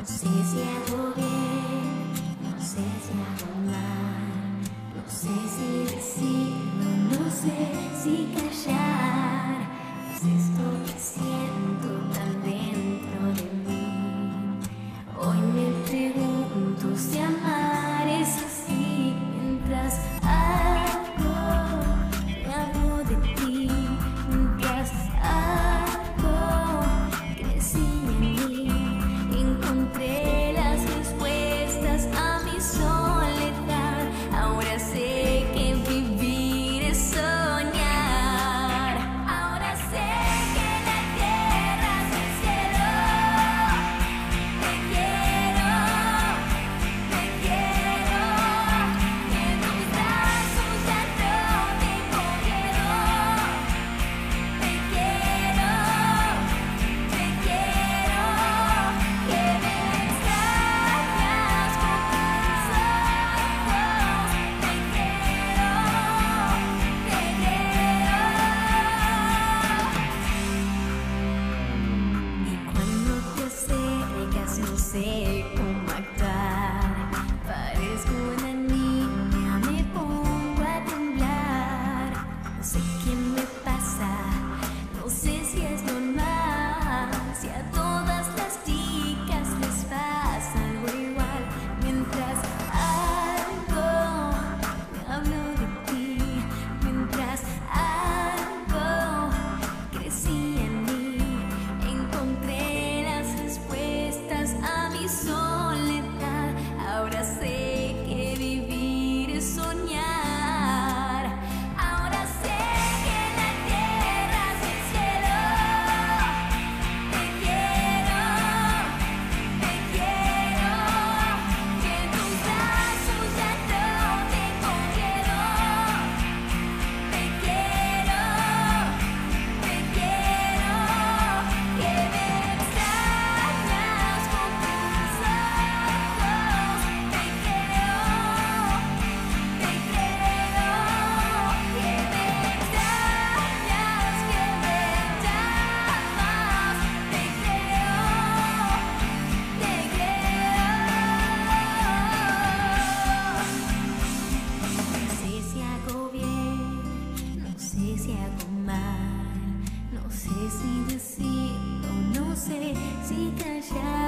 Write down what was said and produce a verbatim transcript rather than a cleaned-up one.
No sé si hago bien, no sé si hago mal, no sé si decirlo, no sé si callar. Es esto que siento tan dentro de mí. Hoy me pregunto si amar es así, mientras hago, me hablo de ti, mientras hago, crecí en mí, encontré las respuestas a mi soledad. Ahora sé que vivir es soñar. Ahora sé que la tierra es el cielo. Te quiero, te quiero, que en tus brazos ya no tengo miedo. Te quiero, te quiero, que me extrañas con tus ojos. Te quiero, te quiero. Y cuando te acercas no sé cómo actuar. Parezco una niña, me pongo a temblar. No sé qué me pasa, no sé si es normal, si a todas las chicas les pasa algo igual. Mientras algo me hablo de ti, mientras algo crecí en mí, encontré las respuestas a mi soledad. Ahora sé que vivir es soñar. Ahora sé que la tierra es el cielo. Te quiero, te quiero, que en tus brazos ya no tengo miedo. Te quiero, te quiero, que me extrañas con tus ojos. Te creo, te creo, que me extrañas, que me llamas. Te creo, te creo. No sé si hago bien, no sé si hago mal, no sé si decirlo, no sé si callar.